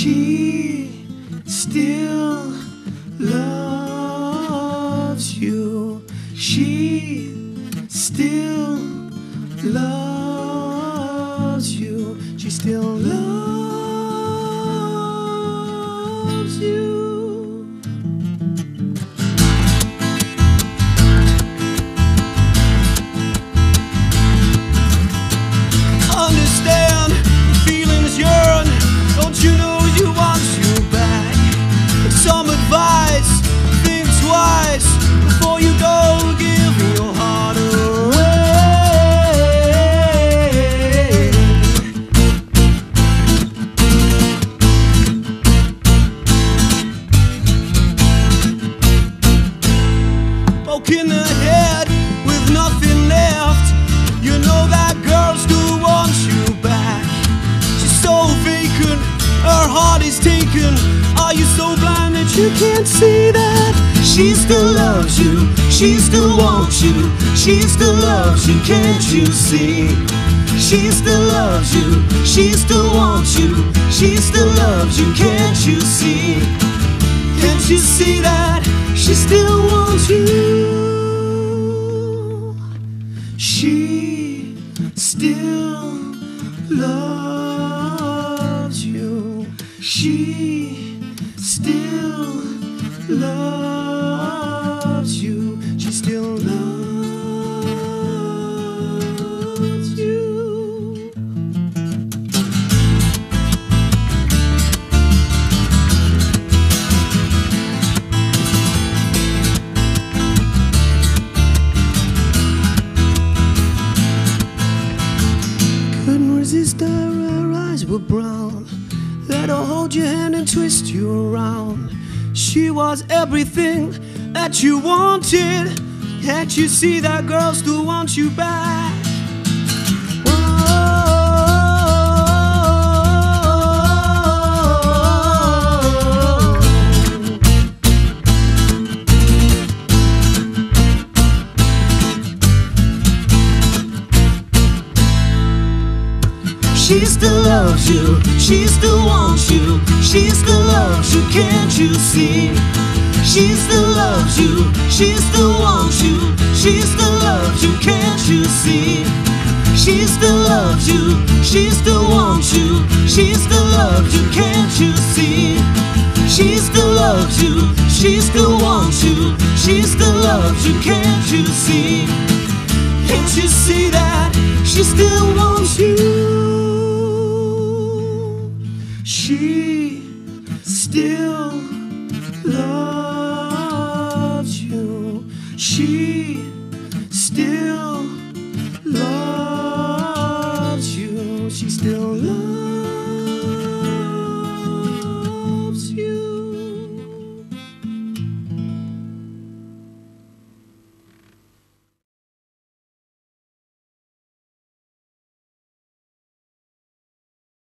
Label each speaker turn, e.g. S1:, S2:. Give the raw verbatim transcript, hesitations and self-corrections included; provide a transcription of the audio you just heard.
S1: She still loves you. She still loves you. She still loves you. Understand feelings yearn. Don't you know you want you back? Some advice, think twice before you go give your heart away. Poke in the head with nothing left. You know that girl still wants you back. She's so vacant, her heart is taken. Are you so blind that you can't see that? She still loves you, she still wants you, she still loves you, can't you see? She still loves you, she still wants you, she still loves you, can't you see? Can't you see that? She still wants you. She still loves you. She still loves you. She still loves you. Couldn't resist her, her eyes were brown. Let her hold your hand and twist you around. She was everything that you wanted. Can't you see that girl still wants you back? She still loves you, she still wants you, she still loves you, can't you see? She still loves you, she still wants you, she still loves you, can't you see? She still loves you, she still wants you, she still loves you, can't you see? She still loves you, she still wants you, she still loves you, can't you see? Can't you see that? She still wants you. She still loves you. She still loves you.